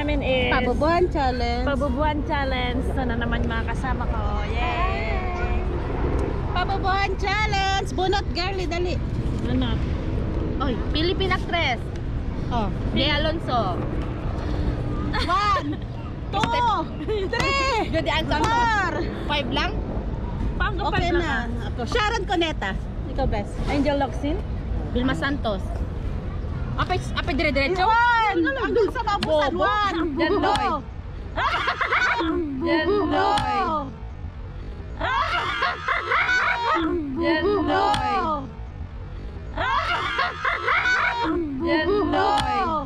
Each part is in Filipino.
namin is Pabubuhan challenge. Pabubuhan challenge. Ito na naman mga kasama ko. Yay! Pabubuhan challenge. Bunot girly, dali. Ano? Oy, Philippine actress. Oh. De Alonso. 1, 2, 3, Judy Ann Santos. 5 lang? Panga Okay pa na. Ako. Sharon Cuneta. Ikaw best. Angel Locsin. Vilma Santos. Apay dire-diretso? Hanggang sa mabusan. 1. Jan Lloyd. Jan Lloyd. Jan Lloyd. Jan Lloyd.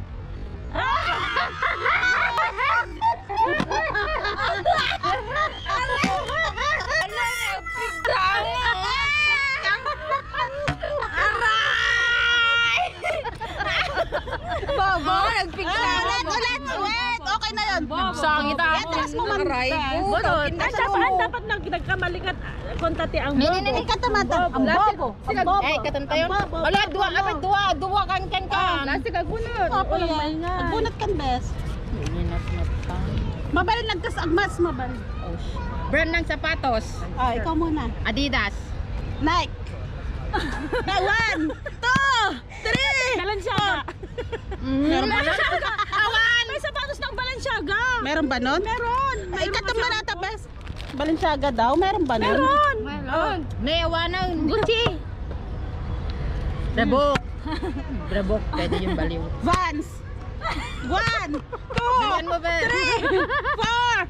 Bobo. Nagpigla. Ulit. Okay na yun. Sangit ako. Atras mo man. Burot. Dapat nagkamali ka kontati ang Nini, bobo. nini. Katamatan. Ang bobo. Ang bobo. Eh, katanta yun. Wala, duwa kan. Lasi ka gunot. Walang maingay. Bunot kan best. Mabalin nagtas agmas mabalin. Brand ng sapatos. Ikaw muna. Adidas. Nike. 1, 2, 3. Balenciaga. Meron ba nun? Awan! May sapatos ng Balenciaga. Meron ba nun? Meron. Ay, katamanata best. Balenciaga daw. Meron ba nun? Meron. Newa ng Gucci. Brabok. Brabok. Pwede yung baliw. Vans. 1, 2, Bigyan mo ba? 3,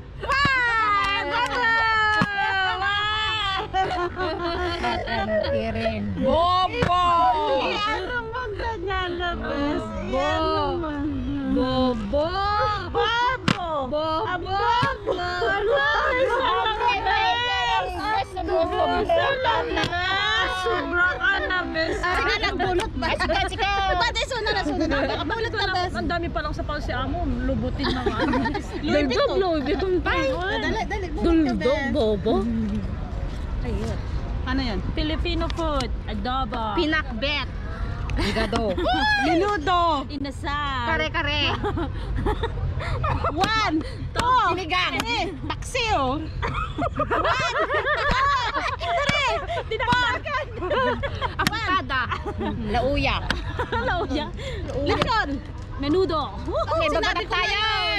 4, 5. Kirin. Bobo! Ano magganyan na best? Bobo! Bobo. Bobo! Sobra ka na, best. Sige, nagbunot ba? Sige! Pati sunod na. Nakabunot na best. Ang dami pa lang sa pao si Amo. Lubutin na nga. Louis Vuitton. Louis Vuitton. Dali, bunot ka best. Bobo! Ayun. Ano yan? Filipino food. Adobo. Pinakbet! Higado! Minudo. Inasal. Kare-kare! 1, 2, Sinigang! Paksiw. 1, 2, 3, Avocado! Lauya! Lauya. Lechon. Menudo. Okay, babatak tayo!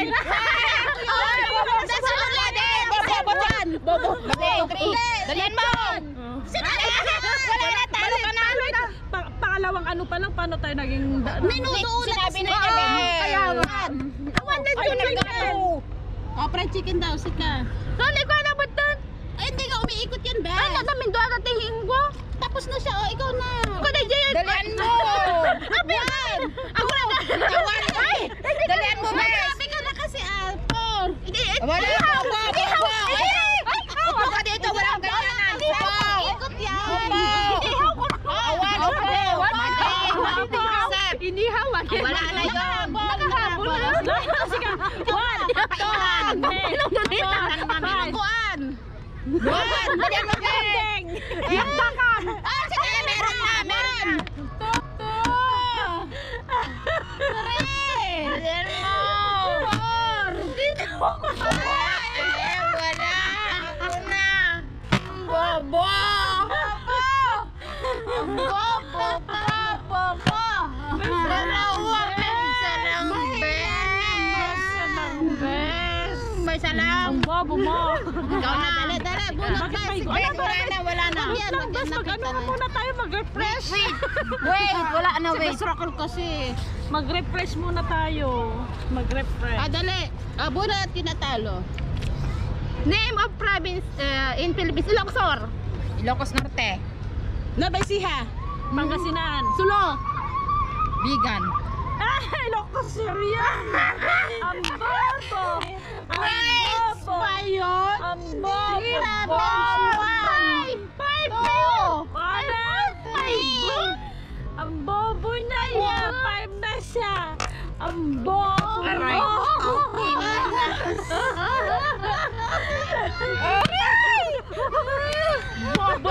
Bobo! Dalian mo! Wala na, talo ka na! Pangalawang ano pa lang, paano tayo naging... Minudo ulit. Sinabi na niya, Bebe! Kayawan. Ayaw na nagkato! Fried chicken daw, sika. Saan ikaw na ba't doon? Ay, hindi ka umiikot yan, be. Ay, natamin doon at tingin ko! Tapos na siya, ikaw na. Ako na dyan! Dalian mo! Yan. Ako na! Ay! Dalian mo, Bes! Sabi ka na kasi, 4. Hindi, Wala! Bobo! Upo ka dito! Walang ganyanan! Upo! Ikot yan. Awan! Upo! Accept! Inihawan. Wala na yun! Nakahabol na. Sige. 1, 2, 3, 4, 5. Kuan. One! Dalian mo, Bes! Yaktakan. Sige, meron na! Meron! Dalian mo! Wala! Ako na! Bobo! May salam! Ang bobo mo. Ikaw na! Dali, bunot na. Bakit Sige, may- Wala na! Yan, Bes, mag-ano na muna tayo, mag-refresh. Wait! Wala na, wait! Circle kasi. Mag-refresh muna tayo. Mag-refresh. Dali. Bunot, kinatalo. Name of province in Philippines, Ilocos. Ilocos Norte. Nabaysiha. Pangasinan. Sulo. Bigan. Ay, loko seriya. Ang bobo. Ang bobo. Payon. Ang bobo. Five. Ang bobo na yan. 5 na siya. Ang bobo. Aray. Bobo.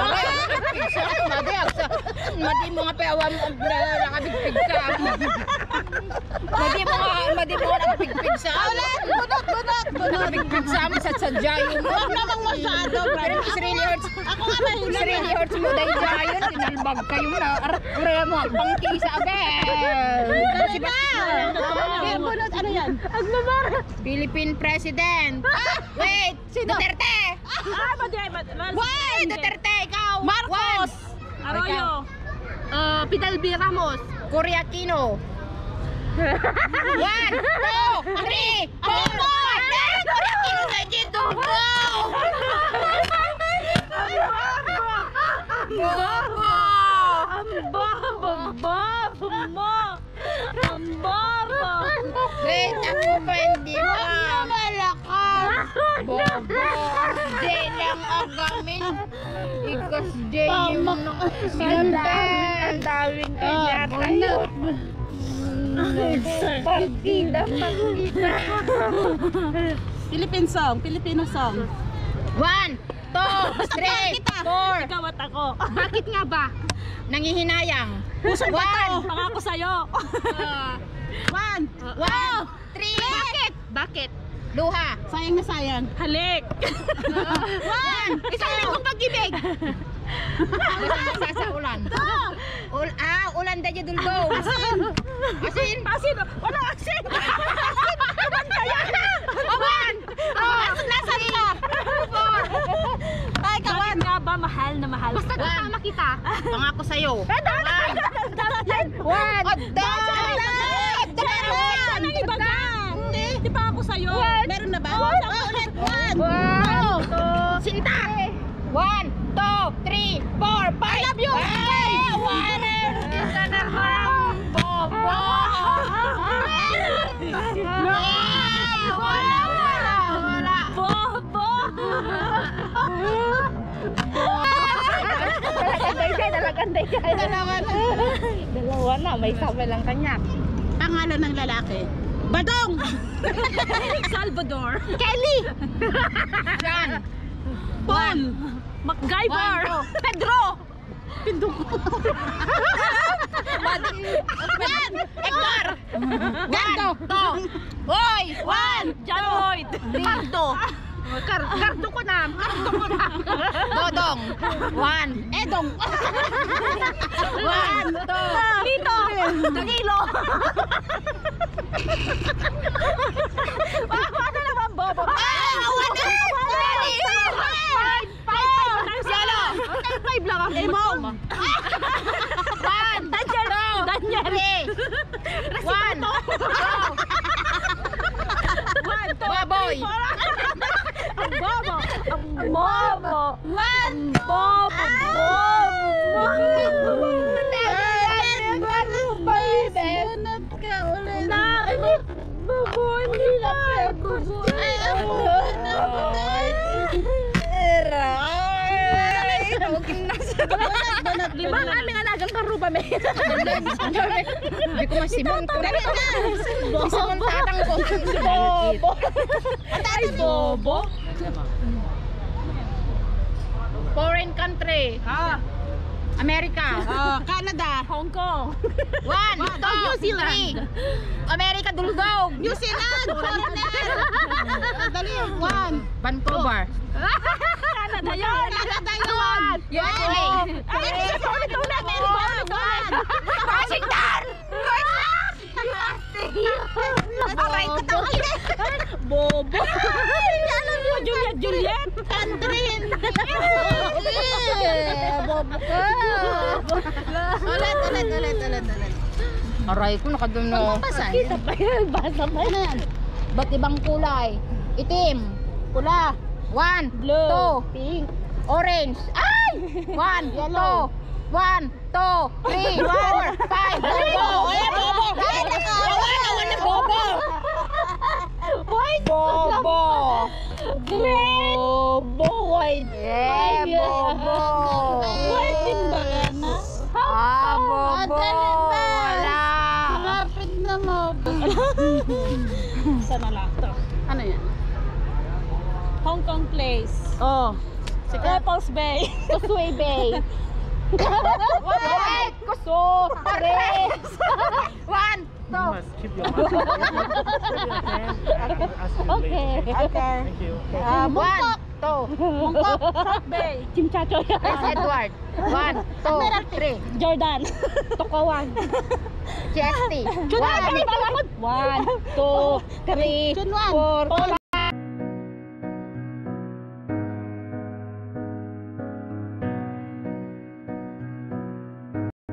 Madi mo nga peawam nakabigpig ka. Madi mo nga nakabigpig Nagpigpig sa amin. Nagpigpig sa amin sa sadyayo mo. Huwag namang masyado. Pero it's really hurts. Ako nga mahina. It's really hurts mo dahil dyayon. Tinalbag kayo na. Ura mo, bangki sa abel. Bunot, ano yan? Philippine President. Wait, Duterte. Wait, Duterte, ikaw. Marcos. Arroyo. Fidel B. Ramos. Korea Aquino. 1, 2, 3, 4, 5. Korea Aquino na dito. Ang bobo mo. Ang bobo. Wait, ako pa hindi pa. Bobo. Day lang agamin. Ikas day yung Ang daming kanya tayo. Pagkila. Philippine song, Filipino song. 1, 2, 3, 4. Ikaw at ako. Bakit nga ba? Nangihinayang. Pusong bato. Pangako sa'yo. 1, 1, 3. Bakit? Luha. sayang na sayang. Halik. 1, isang linggong pag-ibig. Sa ulan. Ulan da dyan dulgo. Asin. Asin. Asin. Wala asin. Awan. Nasaan ka? 4. Ay, Bakit nga ba mahal na mahal? Basta kasama kita. Pangako sa'yo. 1. Anong iba ka? Di pa ako sa'yo. meron na ba? Ulit. 1, 2, Sinta. 1, 2, 3, 4, 5. I love you. Isa naman. Bobo. Wala. Bobo. Talaganday ka. Dalawa na. May sabi lang kanya. Pangalan ng lalaki. Badong! Salvador. Kelly. John. Paul! MacGyver. Pedro. Hector. Gando. Hoy. 1, John Lloyd. Cardo. Cardo ko na. Dodong. 1. Edong. 1, 2. Lito. Danilo. Ano naman, Bobo? Salo. 5 lang ako. Emong! 1, Daniel. 2, 3. 1, 2. Baboy. Ang bobo. Ang bobo. Ang bobo. Bunot ka ulit. Limang aming alagang karuba may. Hindi ko masimon ko. Dali na! Simon tatang ko. Bobo. Ay, bobo. Foreign country. America. Canada. Hong Kong. 1, 2, New Zealand. 3. America dulgaw. New Zealand! Dali, 1. Vancouver. Canada yun. Canada yun! USA. Ulit. Washington. Aray ko tawag yun. Bobo. Alam mo, Juliet. Catherine. Bobo ka. Ulit. Aray ko nakadun na. Kita pa yan. Basa pa yan. Ba't ibang kulay? Itim. Pula. 1, Blue. 2, Pink. orange. Ay! 1, Yellow. 2, 1, 2, 3, 4, 5. Bobo! Ay, bobo! Awan na bobo! White. Bobo! Green. Bobo! White! Yeah, bobo! White din ba yan? Bobo! Wala! Malapit na mo. Sana lang to. Ano yan? Hong Kong Place. Oh. Repulse Bay. Causeway Bay! Wait! Kuso! Pares! 1, 2, keep your answer. Maybe I can ask you Okay. later. Okay. Thank you. One, two. Mungkok. South Bay. Chimchacho. Prince Edward. 1, 2, 3. Jordan. Tukawan. GST. 1, 2, 3, Chunwan. 4,